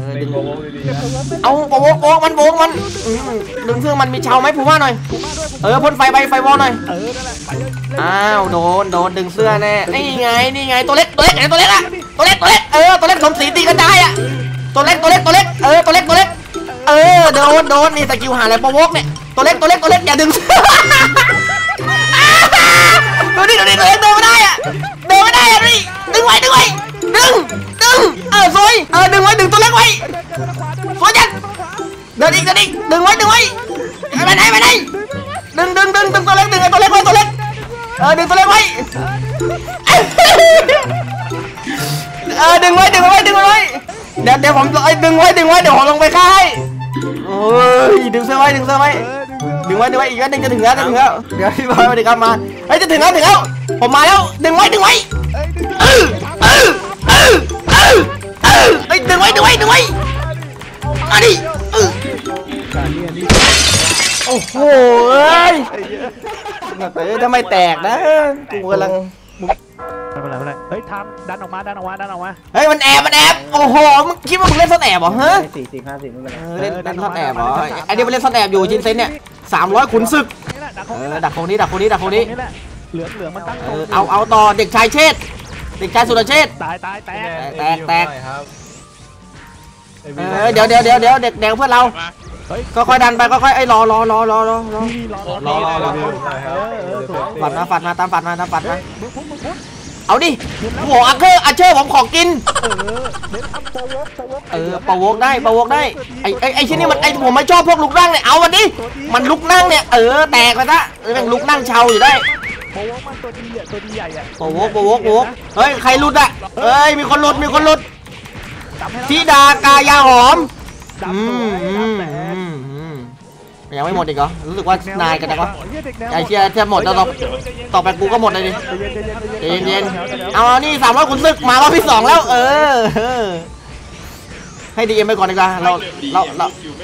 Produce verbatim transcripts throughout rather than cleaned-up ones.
อดึงเอาโบกโบกมันโบกมันดึงเสื้อมันมีเชาไหมผูว่าหน่อยเออพ่นไฟไปไฟวอลหน่อยอ้าวโดนโดนดึงเสื้อแน่นี่ไงนี่ไงตัวเล็กตัวเล็กไงตัวเล็กอะตัวเล็กตัวเล็กเออตัวเล็กสมศรีตีกันได้อะตัวเล็กตัวเล็กตัวเล็กเออตัวเล็กตัวเล็กเออโดนโดนนี่สกิลหาอะไรโบกเนี่ยตัวเล็กตัวเล็กตัวเล็กอย่าดึงดูดิดูดิตัวเล็กเดินไม่ได้อะเดินไม่ได้อะนี่ดึงไว้ดึงไว้ดึงดึงเออสวยเออดึงไว้ดึงตัวเล็กไว้สวยจังเดินอีกเดินอีกดึงไว้ดึงไว้ไปไหนไปไหนดึงดึงดึงดึงตัวเล็กดึงไอ้ตัวเล็กไว้ตัวเล็กเออดึงตัวเล็กไว้เออดึงไว้ดึงไว้ดึงไว้เดี๋ยวเดี๋ยวผมไอ้ดึงไว้ดึงไว้เดี๋ยวผมลงไปฆ่าให้โอ้ยดึงเสื้อไว้ดึงเสื้อไว้ดึงไว้ดึงไว้อีกนิดนึงจะถึงแล้วจะถึงแล้วเดี๋ยวพี่บอยมาดึงกันมาเฮ้ยจะถึงแล้วถึงแล้วผมมาแล้วดึงไว้ดึงไว้เออเออเออเออเออเฮ้ยดึงไว้ดึงไว้ดึงไว้มาดิเออโอ้โหเอ้ยแต่ทำไมแตกนะกูกำลังไม่เป็นไรไม่เป็นไรเฮ้ยทำดันออกมาดันออกมาดันออกมาเฮ้ยมันแอบมันแอบโอ้โหมึงคิดว่ามึงเล่นซ่อนแอบเหรอฮะสี่สี่ห้าสี่ไม่เป็นไรเล่นเล่นซ่อนแอบเหรอไอเดียมันเล่นซ่อนแอบอยู่ชินเซนเนี่ยสามร้อยขุนศึกเออดักคนนี้ดักคนนี้ดักคนนี้เหลืองเหลืองมันตั้งเออเอาเอาต่อเด็กชายเชษเด็กชายสุรเชษตายตายแตกแตกแตกเออเดี๋ยวเดี๋ยวเดี๋ยวเดี๋ยวเด็กแดงเพื่อนเราก็ค่อยดันไปก็ค่อยไอ้รอรอรอรอรอรอรอรอฝันมาฝันมาตามฝันมาตามฝันมาเอาดิโหอัคเชอร์อัคเชอร์ผมขอกินเออปะวกได้ปะวกได้ไอ้ไอ้ไอ้ชิ้นนี้มันไอ้ผมไม่ชอบพวกลุกนั่งเนี่ยเอามันดิมันลุกนั่งเนี่ยเออแตกไปซะเออลุกนั่งเชาอยู่ได้ปะวกมันตัวดีอ่ะตัวดีใหญ่อ่ะปะวกปะวกปะวกเฮ้ยใครหลุดอ่ะเฮ้ยมีคนหลุดมีคนหลุดธิดากายาหอมอืมอืมอืมอืมยังไม่หมดอีกเหรอรู้สึกว่านายกันนะวะไอ้เชี่ยจะหมดแล้วต่อต่อไปกูก็หมดเลยดิเย็นเย็นเอานี่สามร้อยขุนศึกมารอบที่สองแล้วเออให้ดีเอ็มไปก่อนดีกว่าเราเราเรา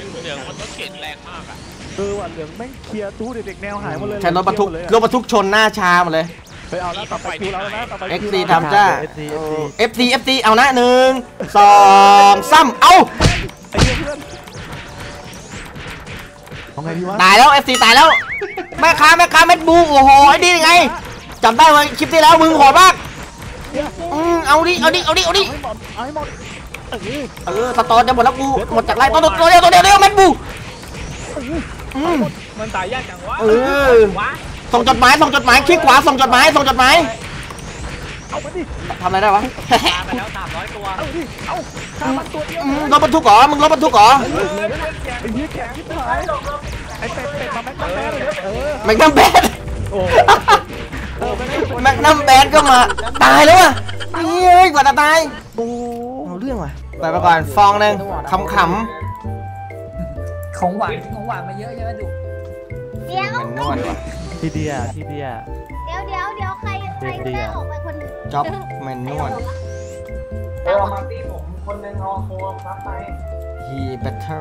เออว่ะเหลืองแม่งเคลียร์ตู้เด็กๆแนวหายหมดเลยใช้รถบรรทุกรถบรรทุกชนหน้าชาหมดเลยไปเอาแล้วต่อไปคิวเราแล้วต่อไปเอ็กซ์ ซี ทำจ้า เอฟ ซี เอฟ ซี เอานะหนึ่งสองสามเอาตายแล้ว เอฟ ซี ตายแล้วแม่ค้าแม่ค้าเม็ดบูโอ้โหไอ้ดียังไงจำได้ไหมคลิปที่แล้วมึงโหดมากอืมเอาดิเอาดิเอาดิเอาดิเออสตอร์จะหมดแล้วกูหมดจากไรตัวตัวเดียวตัวเดียวเดียวเม็ดบูมันตายยากจังวะเออส่งจดหมายส่งจดหมายคลิกขวาส่งจดหมายส่งจดหมายทำอะไรได้วะไปแล้วสามร้อยตัวเอาดิเอาข้ามันตัวเดียวรถบรรทุกเหรอมึงรถบรรทุกเหรอไอ้ยี่แข็งที่หายไอ้เป็ดเป็ดมาแม็กนัมแบดเลยเออแม็กนัมแบดแม็กนัมแบดก็มาตายแล้วอ่ะเฮ้ยกว่าจะตายโอ้เอาเรื่องว่ะไปไปก่อนฟองหนึ่งขำขำของหวานของหวานมาเยอะเยอะดุเดี๋ยวนวดว่ะทีเดียทีเดียเดี๋ยวเดี๋ยวเดี๋ยวใครใครแม่ออกไปคนนึงจ็อบแมนนวดเออมาตีผมคนนึงเอาโฟมซับไป he better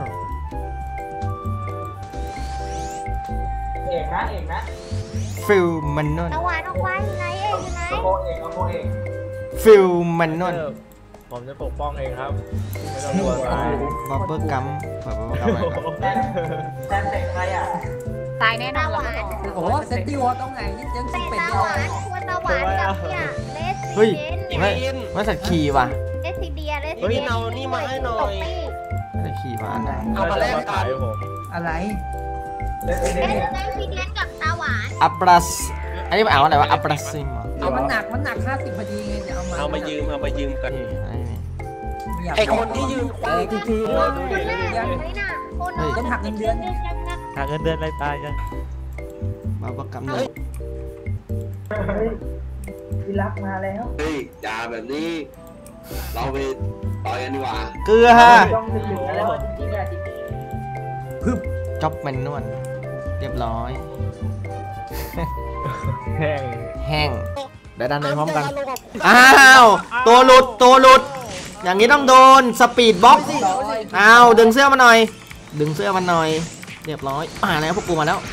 เอกนะเอกนะฟิลมันนวดเอาหวานออกไว้ไหนเองไหนโฟเอกเอาโฟเอกฟิลมันนวดผมจะปกป้องเองครับไม่ต้องกลัวตายบับเบิ้ลกัมบับเบิ้ลกัมอะไรครับแซนเตะใครอ่ะตายแน่นอนโอ้โหเซนติวอต้องไงยิ่งยังเป็ดตาหวานควรตาหวานกับเนี่ยเลสเฮ้ยไม่ไม่สัตว์ขี่ว่ะเลสซีเดียเลสซีเดียเอานี่มาให้หน่อยสัตว์ขี่ว่ะอันนั้นเอามาแลกกันอะไรเลสซีเดียกับตาหวานอัปรัสอันนี้มันอ่านว่าอะไรวะอัปรัสซิมเอามันหนักมันหนักห้าสิบพอดีไงจะเอามาเอามายืมเอามายืมกันไอคนที่ยืมไอ้ทีทีคนแรกเลยนะคนต้องหักเงินเดือนหักเงินเดือนอะไรตายยังบับเบิ้ลกัมเลยที่รักมาแล้วเฮ้ยจ่าแบบนี้เราไปต่อยกันดีกว่าเกลือฮะพึบจ็อบแมนนวลเรียบร้อยแห้งแห้งได้ดันไปพร้อมกันอ้าวตัวหลุดตัวหลุดอย่างนี้ต้องโดนสปีดบ็อกซ์อ้าวดึงเสื้อมาหน่อยดึงเสื้อมาหน่อยเรียบร้อยอ่าแล้วพวกกูมาแล้ว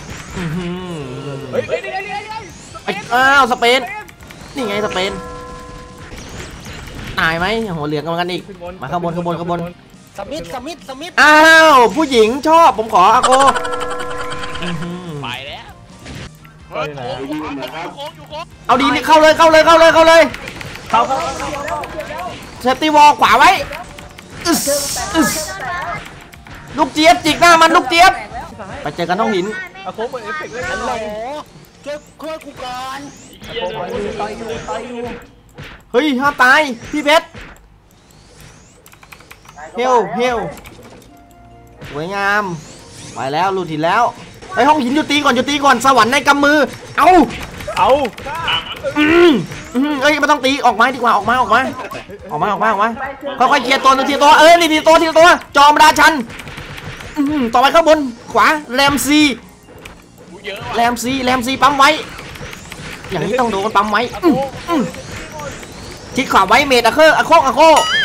อ้าวสเปนนี่ไงสเปนตายไหมหัวเหลืองกันกันอีกมาข้างบนข้างบนข้างบนสมิธสมิธสมิธอ้าวผู้หญิงชอบผมขออาโกไปแล้วเฮ้ยไหนเอาดีนี่เข้าเลยเข้าเลยเข้าเลยเข้าเลยเซฟตี้วอลขวาไว้อึสอึสลูกเจี๊ยบจิกหน้ามันลูกเจี๊ยบไปเจอกันน้องหินเอาโค้งเปิดเอฟเฟกต์เลยฮัลโหลช่วยช่วยกูก่อนต่อยอยู่ต่อยอยู่เฮ้ยห้ามตายพี่เพชรเฮลเฮลสวยงามไปแล้วลูดหินแล้วไอห้องหินอยู่ตีก่อนอยู่ตีก่อนสวรรค์ในกำมือเอาเอาอืมอืมเอ้ยไม่ต้องตีออกมาดีกว่าออกมาออกมาออกมาออกมาออกมาค่อยๆเคลียร์ตัวทีตัวเอ้ยนี่ทีตัวทีตัวจอมราชันอืมต่อไปข้างบนขวาแรมซีแรมซีแรมซีปั๊มไว้อย่างนี้ต้องโดนปั๊มไว้อืมอืมทิศขวาไว้เมดอะเคอร์อะโคอะโค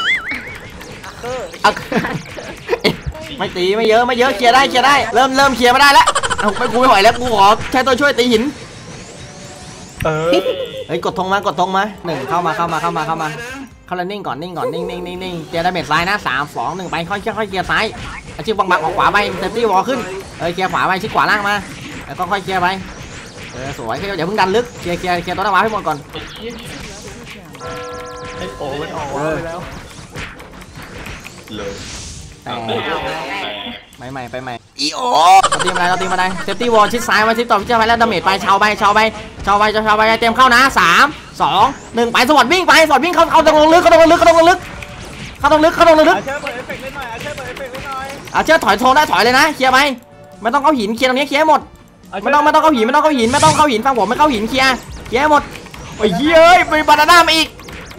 อะไม่ตีไม่เยอะไม่เยอะเคลียร์ได้เคลียร์ได้เริ่มเริ่มเคลียร์ไม่ได้แล้วเอาไม่กูไม่ไหวแล้วกูขอใช้ตัวช่วยตีหินเออเฮ้ยกดธงมากดธงมาหนึ่งเข้ามาเข้ามาเข้ามาเข้ามาเข้าแล้วนิ่งก่อนนิ่งก่อนนิ่งนิ่งนิ่งนิ่งเคลียร์ดาเมจซ้ายนะสามสองหนึ่งไปค่อยค่อยเคลียร์ซ้ายอาชีพบังบังออกขวาไปเซฟตี้วอลขึ้นเออเคลียร์ขวาไปชิดขวาล่างมาแล้วก็ค่อยเคลียร์ไปเออสวยอย่าเพิ่งดันลึกเคลียร์เคลียร์เคลียร์ตัวหน้าว้าให้หมดก่อนโอ้มันออกไปแล้วแต่ไปใหม่ไปใหม่อีโอเราตีมอะไรเราตีมอะไรเซฟตี้วอลชิดซ้ายไว้ชิดต่อชิดไปแล้วดาเมจไปชาวไปชาวไปชาวไปชาวไปเตรียมเข้านะสามสองหนึ่งไปสวัสดวิ่งไปสวัสดวิ่งเข้าเข้าตรงลึกเข้าตรงลึกเข้าตรงลึกเข้าตรงลึกเข้าตรงลึกอาเชิญเปิดเอฟเฟกต์เล่นหน่อยอาเชิญเปิดเอฟเฟกต์เล่นหน่อยอาเชื่อถอยโทนได้ถอยเลยนะเคลียร์ไปไม่ต้องเข้าหินเคลียร์ตรงนี้เคลียร์หมดไม่ต้องไม่ต้องเข้าหินไม่ต้องเข้าหินไม่ต้องเข้าหินฟังผมไม่เข้าหินเคลียร์เคลียร์หมดโอ้ยเฮ้ยไปบานาน่ามาอีก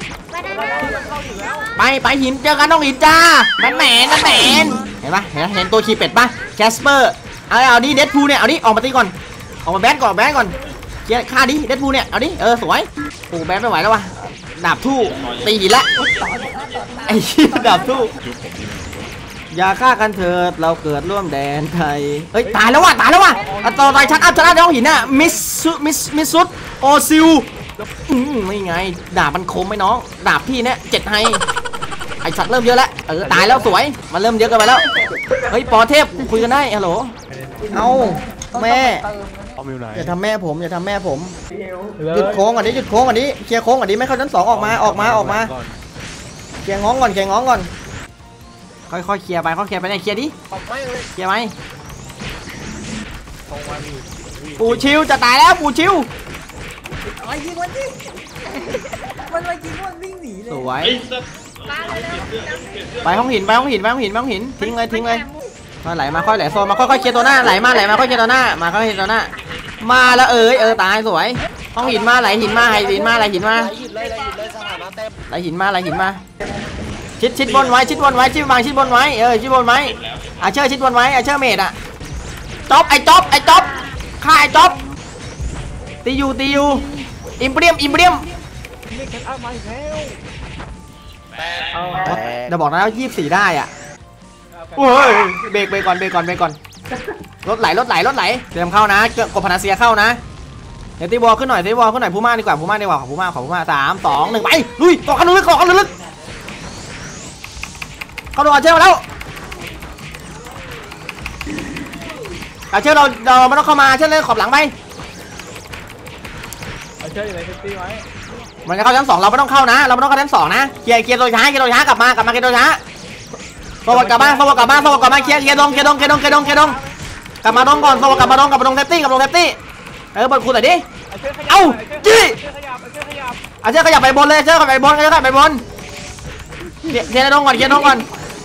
ไปไปหินเจอกันต้องหินจ้ามันแหมนมันแหมนเห็นปะเห็นเห็นตัวคีเป็ดปะแคสเปอร์เอาเอาดิเดดพูเนี่ยเอาดิออกมาตีก่อนออกมาแบนก่อนแบนก่อนเคลียร์ฆ่าดิเดดพูเนี่ยเอาดิเออสวยโอ้แบนไม่ไหวแล้ววะดาบทู่ตีหินละไอ้ดาบทู่อย่าฆ่ากันเถิดเราเกิดร่วมแดนไทยเฮ้ยตายแล้วว่ะตายแล้วว่ะต่อไปชักอัพชนะในห้องหินน่ะมิสซุมิสมิสซุดโอซิลอืมไม่ไงดาบมันคมไหมน้องดาบพี่เนี่ยเจ็ดไฮไอสัตว์เริ่มเยอะแล้วเออตายแล้วสวยมันเริ่มเยอะกันไปแล้วเฮ้ยปอเทพคุยกันได้ฮัลโหลเอาแม่อย่าทำแม่ผมอย่าทำแม่ผมหยุดโค้งก่อนดิหยุดโค้งก่อนดิเคลียร์โค้งก่อนดิไม่เข้าชั้นสองออกมาออกมาออกมาเคลียร์ง้องก่อนเคลียร์ง้องก่อนค่อยๆเคลียร์ไปค่อยๆเคลียร์ไปเนี่ยเคลียร์ดิเคลียร์ไหมปู่ชิวจะตายแล้วปู่ชิวไอ้ยิงมันดิมันมายิงมันวิ่งหนีเลยสวยไปห้องหินไปห้องหินไปห้องหินไปห้องหินทิ้งเลยทิ้งเลยค่อยไหลมาค่อยไหลโซนมาค่อยๆเคลียร์ตัวหน้าไหลมาไหลมาค่อยเคลียร์ตัวหน้ามาค่อยเคลียร์ตัวหน้ามาแล้วเอ้ยเออตายสวยห้องหินมาไหลหินมาไหลหินมาไหลหินมาหยุดเลยหยุดเลยสถานะเต็มไหลหินมาไหลหินมาชิดชิดบนไว้ชิดบนไว้ชิดวางชิดบนไว้เออชิดบนไว้อาเชอร์ชิดบนไว้อาเชอร์เมดอะจ๊อบไอ้จ๊อบไอ้จ๊อบฆ่าไอ้จ๊อบตีอยู่ตีอยู่อิมเปรียมอิมเปรียมนี่แกเอามาอีกแล้วเดี๋ยวบอกนะว่ายี่สิบสี่ได้อ่ะโอ้ยเบรกเบรกก่อนเบรกก่อนเบรกก่อนรถไหลรถไหลรถไหลเตรียมเข้านะกบพนาเซียเข้านะเดี๋ยวตีบอลขึ้นหน่อยตีบอลขึ้นหน่อยพูม่าดีกว่าพูม่าดีกว่าขอพูม่าขอพูม่าสามสองหนึ่งไปลุยเกาะกันลึกเกาะกันลึกเข้าโดนเชื่อมาแล้วอาเชื่อเราเราไม่ต้องเข้ามาเชื่อเลยขอบหลังไปอาเชิญอยู่ในเซฟตี้ไว้มันจะเข้าชั้นสองเราไม่ต้องเข้านะเราไม่ต้องเข้าชั้นสองนะเคลียร์เคลียร์ตัวช้าเคลียร์ตัวช้ากลับมากลับมาเคลียร์ตัวช้าสวัสดิ์กลับบ้านสวัสดิ์กลับบ้านสวัสดิ์กลับมาเคลียร์เคลียร์ดงเคลียร์ดงเคลียร์ดงเคลียร์ดงเคลียร์ดงกลับมาดงก่อนสวัสดิ์กลับมาดงกลับมาดงเซฟตี้กลับมาดงเซฟตี้เออบอลคูหน่อยดิ เอ้าจี้ อาเชื่อขยับไปบนเลยเชื่อขยับไปบนเชื่อขยับไปบนเคลียร์ดงก่อนเคลียร์ดงก่อน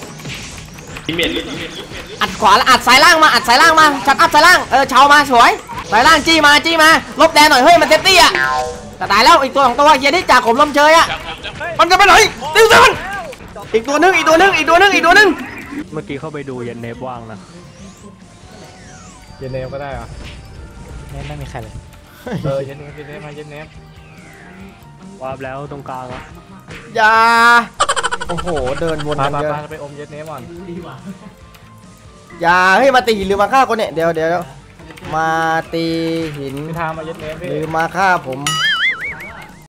อัดขวาอัดสายล่างมาอัดสายล่างมาชัดอัพสายล่างเออเชามาสวยสายล่างจี้มาจี้มาลบแดงหน่อยเฮ้ยมันเซฟตี้อ่ะแต่ตายแล้วอีกตัวของตัวเฮียนี่จากผมลมเชยอ่ะมันจะไปไหนติ้วเซมันอีกตัวนึงอีกตัวนึงอีกตัวนึงอีกตัวนึงเมื่อกี้เข้าไปดูยันเนฟว่างนะเย็นเนมก็ได้อะเนฟไม่มีใครเลยเออเย็นเนมเย็นเนมมาเย็นเนมวาบแล้วตรงกลางอ่ะอย่าโอ้โหเดินวนมากันมาเยอะมาไปอมเย็นเนมก่อนอย่าเฮ้ยมาตีหินหรือมาฆ่าคนเนี่ยเดี๋ยวเดี๋ยวมาตีหินมีทางมาเย็นเนมพี่หรือมาฆ่าผม